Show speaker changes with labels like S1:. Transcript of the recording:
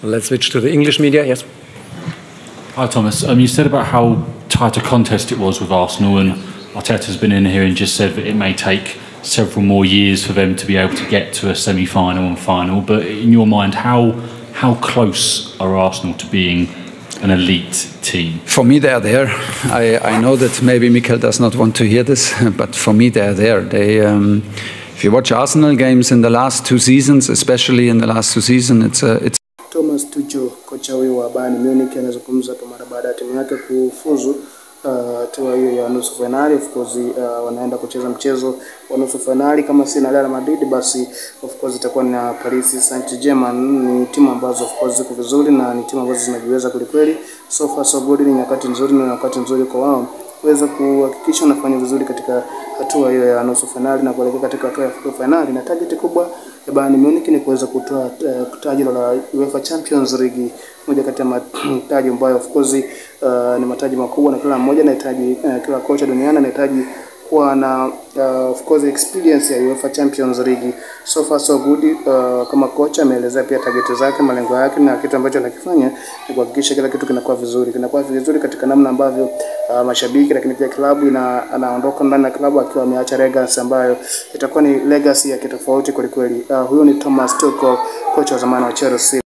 S1: Let's switch to the English media. Yes.
S2: Hi Thomas. You said about how tight a contest it was with Arsenal, and Arteta's been in here and just said that it may take several more years for them to be able to get to a semi-final and final. But in your mind, how close are Arsenal to being an elite team?
S3: For me, they are there. I know that maybe Mikel does not want to hear this, but for me, they are there. If you watch Arsenal games in the last 2 seasons, especially in the last 2 seasons, it's
S4: Thomas Tuchel, kocha huyu wa Bayern Munich, anazungumza tu mara baada ya timu yake kufuzu hatua hiyo ya nusu finali. Of course wanaenda kucheza mchezo wa nusu finali, kama si na Real Madrid basi of course itakuwa na Paris Saint-Germain. Ni timu ambazo of course ziko vizuri na ni timu ambazo zinajiweza kweli. So far so good, ni nyakati nzuri na wakati nzuri kwa wao kuweza kuhakikisha wanafanya vizuri katika hatua hiyo ya nusu finali na kuelekea katika hatua ya finali. Na target kubwa ya Bayern Munich ni kuweza kutoa taji la UEFA Champions League, moja kati ya mataji ambayo of course ni mataji makubwa, na kila mmoja anahitaji, kila kocha duniani anahitaji kuwa na of course experience ya UEFA Champions League. So far so good. Kama kocha ameelezea pia target zake, malengo yake, na kitu ambacho anakifanya ni kuhakikisha kila kitu kinakuwa vizuri katika namna ambavyo mashabiki, lakini pia klabu anaondoka ndani ya klabu akiwa ameacha legacy ambayo itakuwa ni legacy ya kitofauti kweli. Huyo ni Thomas Tuchel, kocha wa zamani wa Chelsea.